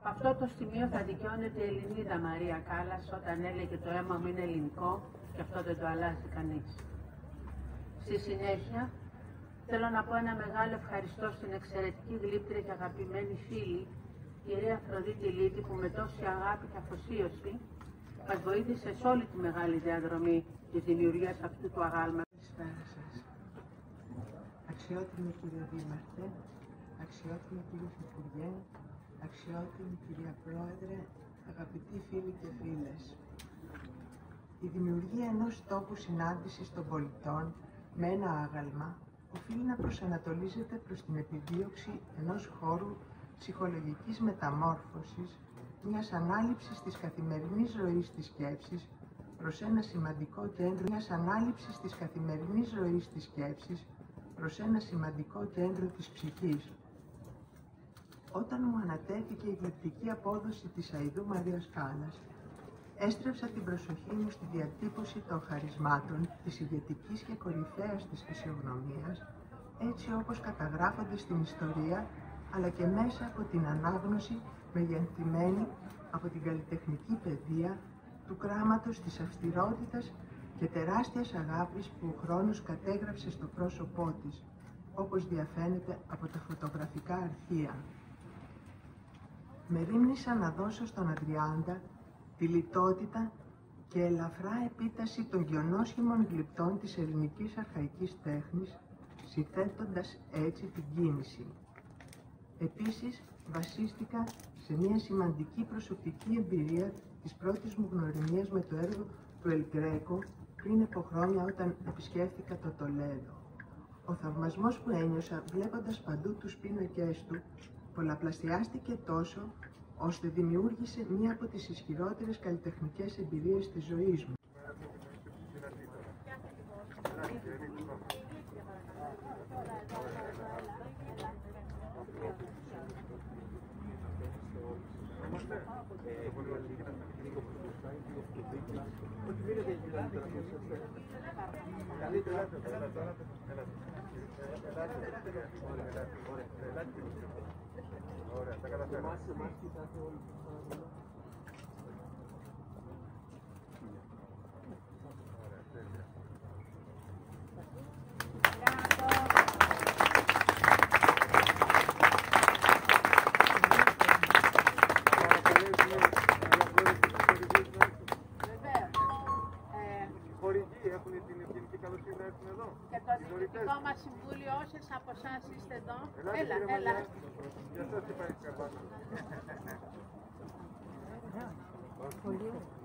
Αυτό το σημείο θα δικαιώνεται η Ελληνίδα Μαρία Κάλλας όταν έλεγε το αίμα μου είναι ελληνικό και αυτό δεν το αλλάζει κανείς. Στη συνέχεια, θέλω να πω ένα μεγάλο ευχαριστώ στην εξαιρετική γλύπτρια και αγαπημένη φίλη, κυρία Αφροδίτη Λίτη, που με τόση αγάπη και αφοσίωση μας βοήθησε σε όλη τη μεγάλη διαδρομή της δημιουργίας αυτού του αγάλματος. Καλησπέρα σας. Αξιότιμη κυρία Δήμαρχε, αξιότιμη κύριε Υφυπουργέ, αξιότιμη κυρία Πρόεδρε, αγαπητοί φίλοι και φίλες. Η δημιουργία ενός τόπου συνάντησης των πολιτών με ένα άγαλμα οφείλει να προσανατολίζεται προς την επιδίωξη ενός χώρου ψυχολογικής μεταμόρφωσης, μιας ανάληψης της καθημερινής ροής της σκέψης προς ένα σημαντικό κέντρο της ψυχής. Όταν μου ανατέθηκε η γλυπτική απόδοση της Αηδού Μαρίας Κάλλας, έστρεψα την προσοχή μου στη διατύπωση των χαρισμάτων της ηγετικής και κορυφαίας της φυσιογνωμίας, έτσι όπως καταγράφονται στην ιστορία, αλλά και μέσα από την ανάγνωση μεγενθυμένη από την καλλιτεχνική παιδεία του κράματος της αυστηρότητας και τεράστιας αγάπης που ο χρόνος κατέγραψε στο πρόσωπό της, όπως διαφαίνεται από τα φωτογραφικά αρχεία. Με ρίμνησα να δώσω στον Αδριάντα τη λιτότητα και ελαφρά επίταση των γιονόσχημων γλυπτών της ελληνικής αρχαϊκής τέχνης, συνθέτοντας έτσι την κίνηση. Επίσης, βασίστηκα σε μια σημαντική προσωπική εμπειρία της πρώτης μου γνωριμίας με το έργο του El Greco πριν από χρόνια όταν επισκέφθηκα το Τολέδο. Ο θαυμασμός που ένιωσα βλέποντας παντού τους πίνακες του πολλαπλασιάστηκε τόσο ώστε δημιούργησε μία από τις ισχυρότερες καλλιτεχνικές εμπειρίες της ζωής μου. Ωραία, τα καταφέραμε. Έχουν την ευγενική καλοσύνη να έρθουν εδώ. Και το Διοικητικό μας Συμβούλιο, όσες από εσάς είστε εδώ, έλα. Για σας τι πάει η καρδάνα.